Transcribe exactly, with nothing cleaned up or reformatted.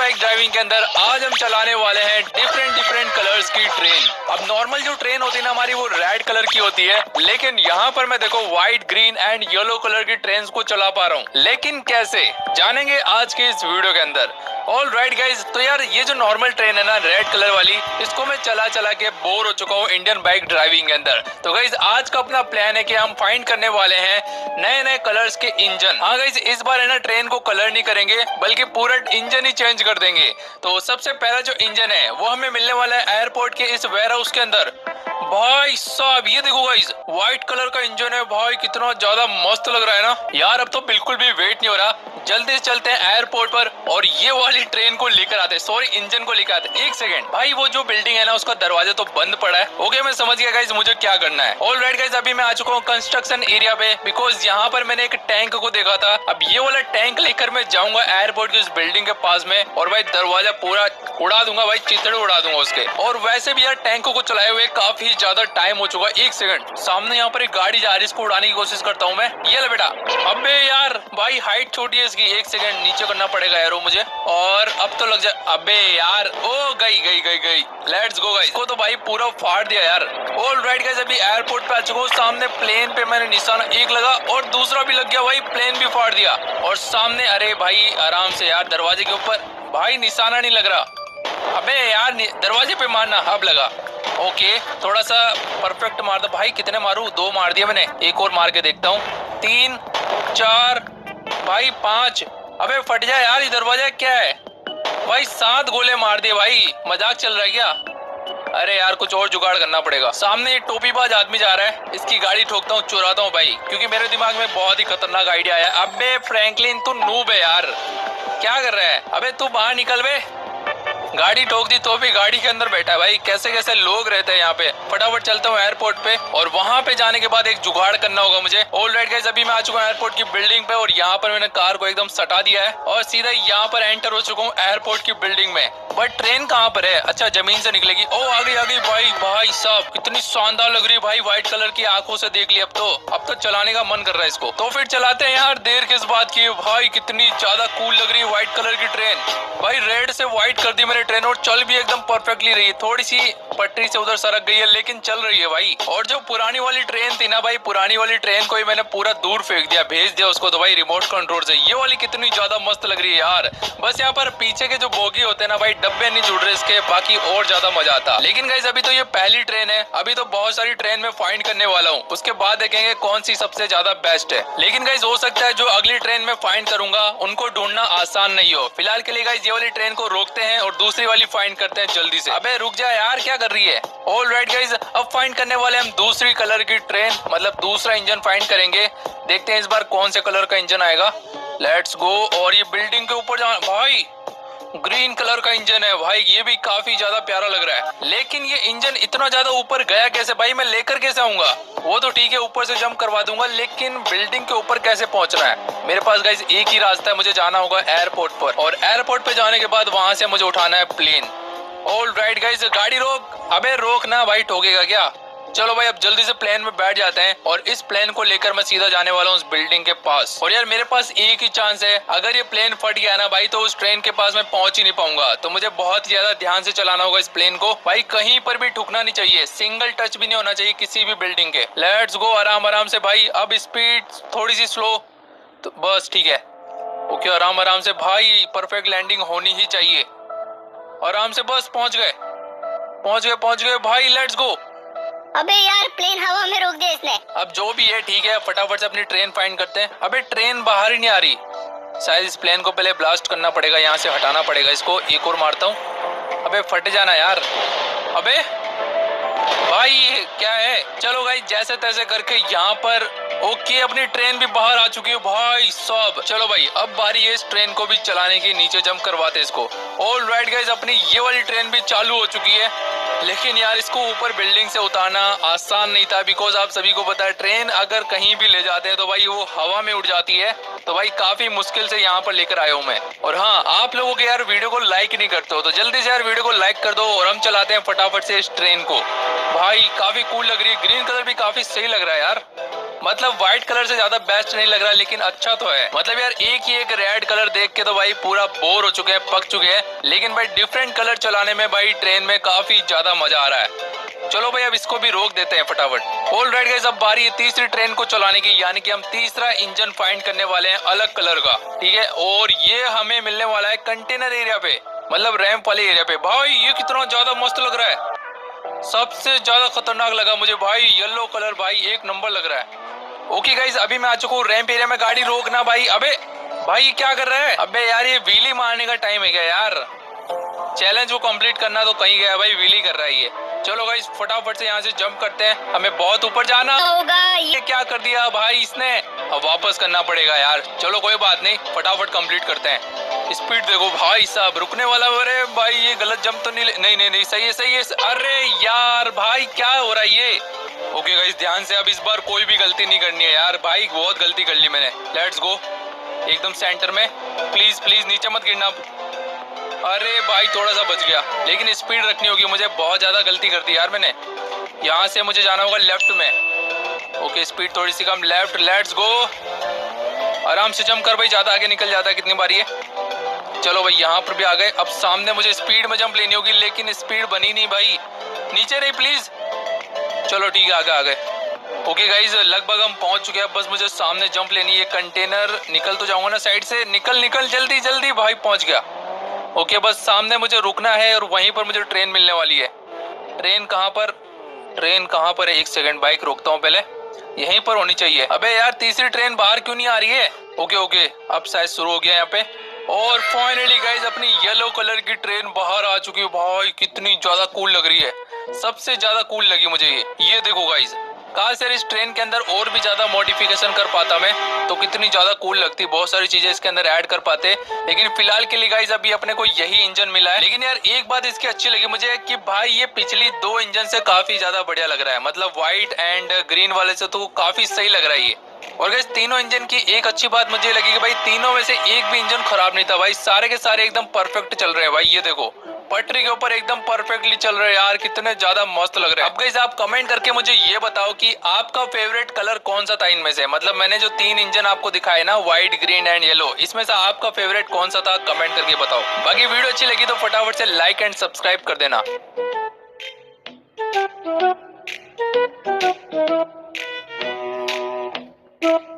Bike driving के अंदर आज हम चलाने वाले हैं डिफरेंट डिफरेंट कलर्स की ट्रेन। अब नॉर्मल जो ट्रेन होती है ना हमारी, वो रेड कलर की होती है, लेकिन यहाँ पर मैं देखो white, green and yellow colour की ट्रेन को चला पा रहा हूँ। लेकिन कैसे, जानेंगे आज के इस वीडियो के अंदर। ऑल राइट गाइज, तो यार ये जो नॉर्मल ट्रेन है ना रेड कलर वाली, इसको मैं चला चला के बोर हो चुका हूँ इंडियन बाइक ड्राइविंग के अंदर। तो गाइज आज का अपना प्लान है कि हम फाइंड करने वाले हैं नए नए कलर्स के इंजन। हाँ गाइज, इस बार है ना ट्रेन को कलर नहीं करेंगे बल्कि पूरा इंजन ही चेंज कर देंगे। तो सबसे पहला जो इंजन है वो हमें मिलने वाला है एयरपोर्ट के इस वेयर हाउस के अंदर। भाई साहब ये देखो गाइस, व्हाइट कलर का इंजन है भाई, कितना ज्यादा मस्त लग रहा है ना यार। अब तो बिल्कुल भी वेट नहीं हो रहा, जल्दी से चलते हैं एयरपोर्ट पर और ये वाली ट्रेन को लेकर आते हैं, सॉरी इंजन को लेकर आते हैं। एक सेकंड भाई, वो जो बिल्डिंग है ना उसका दरवाजा तो बंद पड़ा है। ओके मैं समझ गया गाइस मुझे क्या करना है। ऑल राइट गाइस, अभी मैं आ चुका हूँ कंस्ट्रक्शन एरिया पे, बिकॉज यहाँ पर मैंने एक टैंक को देखा था। अब ये वाला टैंक लेकर मैं जाऊंगा एयरपोर्ट की उस बिल्डिंग के पास में और भाई दरवाजा पूरा उड़ा दूंगा भाई, चितड़े उड़ा दूंगा उसके। और वैसे भी यार टैंक को चलाए हुए काफी ज्यादा टाइम हो चुका है। एक सेकंड, सामने यहाँ पर एक गाड़ी जा रही है, इसको उड़ाने की कोशिश करता हूँ मैं। ये ले बेटा, अबे यार भाई हाइट छोटी है इसकी, एक सेकंड नीचे करना पड़ेगा यारो मुझे, और अब तो लग जाए। अबे यार ओ गई गई गई गई, लेट्स गो गाइस। इसको तो भाई पूरा फाड़ दिया यार। ऑल राइट गाइस, अभी एयरपोर्ट पे आ चुका हूँ। सामने प्लेन पे मैंने निशाना एक लगा और दूसरा भी लग गया भाई, प्लेन भी फाड़ दिया। और सामने, अरे भाई आराम से यार, दरवाजे के ऊपर भाई निशाना नहीं लग रहा। अबे यार दरवाजे पे मारना, अब लगा। ओके थोड़ा सा परफेक्ट मार दो भाई। कितने मारूं? दो मार दिया मैंने, एक और मार के देखता हूँ। तीन, चार, भाई पांच। अबे फट जाए यार, ये दरवाजा क्या है भाई? सात गोले मार दिए भाई, मजाक चल रहा है क्या? अरे यार कुछ और जुगाड़ करना पड़ेगा। सामने एक टोपीबाज आदमी जा रहा है, इसकी गाड़ी ठोकता हूँ, चुराता हूँ भाई, क्योंकि मेरे दिमाग में बहुत ही खतरनाक आइडिया आया। अबे फ्रैंकलिन तू नूब है यार, क्या कर रहा है? अबे तू बाहर निकल बे। गाड़ी ठोक दी तो भी गाड़ी के अंदर बैठा है भाई, कैसे कैसे लोग रहते हैं यहाँ पे। फटाफट चलता हूँ एयरपोर्ट पे और वहाँ पे जाने के बाद एक जुगाड़ करना होगा मुझे। ऑल राइट गाइस, अभी मैं आ चुका हूँ एयरपोर्ट की बिल्डिंग पे और यहाँ पर मैंने कार को एकदम सटा दिया है और सीधा यहाँ पर एंटर हो चुका हूँ एयरपोर्ट की बिल्डिंग में। बट ट्रेन कहाँ पर है? अच्छा जमीन से निकलेगी। ओ आ गई आ गई भाई। भाई साहब कितनी शानदार लग रही है भाई, व्हाइट कलर की आंखों से देख ली। अब तो अब तो चलाने का मन कर रहा है इसको, तो फिर चलाते हैं यार, देर किस बात की भाई। कितनी ज्यादा कूल लग रही है व्हाइट कलर की ट्रेन भाई। रेड से व्हाइट कर दी मैंने ट्रेन और चल भी एकदम परफेक्टली रही है। थोड़ी सी पटरी से उधर सरक गई है लेकिन चल रही है भाई। और जो पुरानी वाली ट्रेन थी ना भाई, पुरानी वाली ट्रेन को ही मैंने पूरा दूर फेंक दिया, भेज दिया उसको तो भाई रिमोट कंट्रोल से। ये वाली कितनी ज्यादा मस्त लग रही है यार। बस यहाँ पर पीछे के जो बोगी होते हैं ना भाई, डब्बे नहीं जुड़ रहे इसके, बाकी और ज्यादा मजा आता। लेकिन गाइस अभी तो ये पहली ट्रेन है, अभी तो बहुत सारी ट्रेन में फाइंड करने वाला हूँ, उसके बाद देखेंगे कौन सी सबसे ज्यादा बेस्ट है। लेकिन गाइस हो सकता है जो अगली ट्रेन में फाइंड करूंगा उनको ढूंढना आसान नहीं हो। फिलहाल के लिए गाइस ये वाली ट्रेन को रोकते हैं और दूसरी वाली फाइंड करते हैं जल्दी से। अबे रुक जा यार, क्या कर रही है? ऑल राइट गाइस, अब फाइंड करने वाले हम दूसरी कलर की ट्रेन, मतलब दूसरा इंजन फाइंड करेंगे। देखते हैं इस बार कौन से कलर का इंजन आएगा। Let's go. और ये बिल्डिंग के ऊपर जा भाई, ग्रीन कलर का इंजन है भाई, ये भी काफी ज्यादा प्यारा लग रहा है। लेकिन ये इंजन इतना ज्यादा ऊपर गया कैसे भाई? मैं लेकर कैसे आऊंगा? वो तो ठीक है ऊपर से जंप करवा दूंगा, लेकिन बिल्डिंग के ऊपर कैसे पहुंचना है? मेरे पास गाइस एक ही रास्ता है, मुझे जाना होगा एयरपोर्ट पर और एयरपोर्ट पे जाने के बाद वहां से मुझे उठाना है प्लेन। ऑल राइट गाइस, गाड़ी रोक। अबे रोक ना भाई, ठोकेगा क्या? चलो भाई अब जल्दी से प्लेन में बैठ जाते हैं और इस प्लेन को लेकर मैं सीधा जाने वाला हूँ उस बिल्डिंग के पास। और यार मेरे पास एक ही चांस है, अगर ये प्लेन फट गया ना भाई तो उस ट्रेन के पास मैं पहुंच ही नहीं पाऊंगा। तो मुझे बहुत ज्यादा ध्यान से चलाना होगा इस प्लेन को भाई, कहीं पर भी ठुकना नहीं चाहिए, सिंगल टच भी नहीं होना चाहिए किसी भी बिल्डिंग के। लेट्स गो, आराम आराम से भाई। अब स्पीड थोड़ी सी स्लो, तो बस ठीक है। ओके आराम आराम से भाई, परफेक्ट लैंडिंग होनी ही चाहिए। आराम से, बस पहुंच गए पहुंच गए पहुंच गए भाई, लेट्स गो। अबे यार प्लेन हवा में रोक दिया इसने। अब जो भी है ठीक है, फटाफट से अपनी ट्रेन फाइंड करते हैं। अबे ट्रेन बाहर ही नहीं आ रही, शायद इस प्लेन को पहले ब्लास्ट करना पड़ेगा, यहाँ से हटाना पड़ेगा इसको। एक और मारता हूँ। अबे फट जाना यार। अबे भाई ये क्या है? चलो भाई जैसे तैसे करके यहाँ पर ओके, अपनी ट्रेन भी बाहर आ चुकी है भाई सब। चलो भाई अब बारी है इस ट्रेन को भी चलाने की, नीचे जंप करवाते हैं इसको। ऑल राइट गाइस, अपनी ये वाली ट्रेन भी चालू हो चुकी है, लेकिन यार इसको ऊपर बिल्डिंग से उतारना आसान नहीं था, बिकॉज आप सभी को पता है ट्रेन अगर कहीं भी ले जाते हैं तो भाई वो हवा में उड़ जाती है। तो भाई काफी मुश्किल से यहाँ पर लेकर आया हूँ मैं। और हाँ, आप लोगों के यार वीडियो को लाइक नहीं करते हो तो जल्दी से यार वीडियो को लाइक कर दो और हम चलाते हैं फटाफट से इस ट्रेन को। भाई काफी कूल लग रही है, ग्रीन कलर भी काफी सही लग रहा है यार, मतलब व्हाइट कलर से ज्यादा बेस्ट नहीं लग रहा, लेकिन अच्छा तो है। मतलब यार एक ही एक रेड कलर देख के तो भाई पूरा बोर हो चुके हैं, पक चुके हैं, लेकिन भाई डिफरेंट कलर चलाने में भाई ट्रेन में काफी ज्यादा मजा आ रहा है। चलो भाई अब इसको भी रोक देते हैं फटाफट। ऑल राइट गाइस, अब बारी है तीसरी ट्रेन को चलाने की, यानी कि हम तीसरा इंजन फाइंड करने वाले हैं अलग कलर का, ठीक है। और ये हमें मिलने वाला है कंटेनर एरिया पे, मतलब रैंप वाले एरिया पे। भाई ये कितना ज्यादा मस्त लग रहा है, सबसे ज्यादा खतरनाक लगा मुझे भाई येलो कलर, भाई एक नंबर लग रहा है। ओके गाइस, अभी मैं आ चुका हूँ रैंप एरिया में। गाड़ी रोकना भाई। अबे भाई क्या कर रहा है? अबे यार ये व्हीली मारने का टाइम है क्या यार? चैलेंज को कंप्लीट करना तो कहीं गया भाई, व्हीली कर रहा है ये। चलो गाइस फटाफट से यहाँ से जंप करते हैं, हमें बहुत ऊपर जाना होगा। ये क्या कर दिया भाई इसने, अब वापस करना पड़ेगा यार। चलो कोई बात नहीं, फटाफट कंप्लीट करते हैं। स्पीड देखो भाई साहब, रुकने वाला। अरे भाई ये गलत जंप तो नहीं, नहीं नहीं नहीं सही है सही है। अरे यार भाई क्या हो रहा है ये? ओके गाइस ध्यान से, अब इस बार कोई भी गलती नहीं करनी है यार। भाई बहुत गलती कर ली मैंने। लेट्स गो एकदम सेंटर में, प्लीज प्लीज नीचे मत गिरना। अरे भाई थोड़ा सा बच गया, लेकिन स्पीड रखनी होगी मुझे, बहुत ज्यादा गलती कर दी यार मैंने। यहाँ से मुझे जाना होगा लेफ्ट में। ओके स्पीड थोड़ी सी कम, लेफ्ट। लेट्स गो, आराम से जंप कर भाई, ज्यादा आगे निकल जाता है। कितनी बारी है? चलो भाई यहाँ पर भी आ गए। अब सामने मुझे स्पीड में जंप लेनी होगी, लेकिन स्पीड बनी नहीं भाई। नीचे रही प्लीज। चलो ठीक है आगे आ गए। ओके गाइज लगभग हम पहुंच चुके हैं, बस मुझे सामने जंप लेनी है। कंटेनर निकल तो जाऊंगा ना साइड से, निकल निकल जल्दी जल्दी। भाई पहुंच गया। ओके बस सामने मुझे रुकना है और वहीं पर मुझे ट्रेन मिलने वाली है। ट्रेन कहाँ पर, ट्रेन कहाँ पर है? एक सेकंड, बाइक रोकता हूँ पहले, यहीं पर होनी चाहिए। अबे यार तीसरी ट्रेन बाहर क्यों नहीं आ रही है? ओके ओके अब शायद शुरू हो गया यहाँ पे। और फाइनली गाइज अपनी येलो कलर की ट्रेन बाहर आ चुकी है। भाई कितनी ज्यादा कूल लग रही है, सबसे ज्यादा कूल लगी मुझे ये। ये देखो गाइज, काश यार इस ट्रेन के अंदर और भी ज्यादा मॉडिफिकेशन कर पाता मैं तो कितनी ज्यादा कूल लगती, बहुत सारी चीजें इसके अंदर ऐड कर पाते। लेकिन फिलहाल के लिए गाइस अभी अपने को यही इंजन मिला है। लेकिन यार एक बात इसकी अच्छी लगी मुझे कि भाई ये पिछली दो इंजन से काफी ज्यादा बढ़िया लग रहा है, मतलब व्हाइट एंड ग्रीन वाले से तो काफी सही लग रहा है ये। और गाइस तीनों इंजन की एक अच्छी बात मुझे लगी कि भाई तीनों में से एक भी इंजन खराब नहीं था भाई, सारे के सारे एकदम परफेक्ट चल रहे हैं भाई। ये देखो पटरी के ऊपर एकदम परफेक्टली चल रहे हैं यार, कितने ज्यादा मस्त लग रहे हैं। अब गाइस आप कमेंट करके मुझे ये बताओ कि आपका फेवरेट कलर कौन सा था इनमें से, मतलब मैंने जो तीन इंजन आपको दिखाए ना, व्हाइट ग्रीन एंड येलो, इसमें से आपका फेवरेट कौन सा था? कमेंट करके बताओ। बाकी वीडियो अच्छी लगी तो फटाफट से लाइक एंड सब्सक्राइब कर देना।